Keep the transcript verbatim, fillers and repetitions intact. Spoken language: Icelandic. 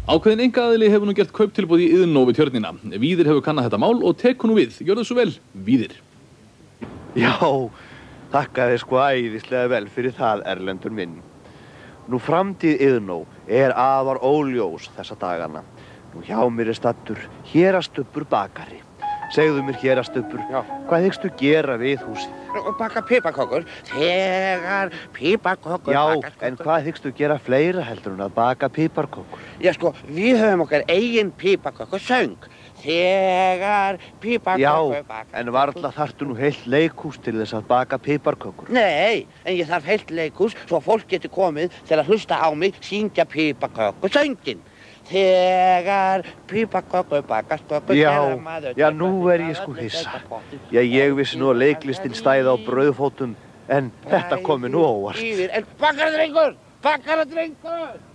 Ákveðin einkaaðili hefur nú gert kauptilboð í Iðnó við Tjörnina. Víðir hefur kannað þetta mál og tekur nú við. Gjörðu svo vel, Víðir. Já, þakka þér sko æðislega vel fyrir það, Erlendur minn. Nú framtíð Iðnó er afar óljós þessa dagana. Nú hjá mér er stattur Hérastubbur bakari. Segðu mér Hérastubbur, hvað hyggstu gera við húsið? Baka piparkökur, þegar piparkökur Já, bakast. en hvað hyggstu gera fleira heldur en að baka piparkökur? Já, sko, við höfum okkar eigin piparkökur söng. Þegar piparkökur Já, bakast. en varla þarftu nú heilt leikhús til þess að baka piparkökur. Nei, en ég þarf heilt leikhús svo fólk getur komið til að hlusta á mig syngja piparkökur söngin. Þegar piparkökur bakast kökur Já, já, nú er ég sko hissa. Já, ég vissi nú að leiklistin stæði á brauðfótum, en þetta komi nú óvart. En bakaradrengur, bakaradrengur!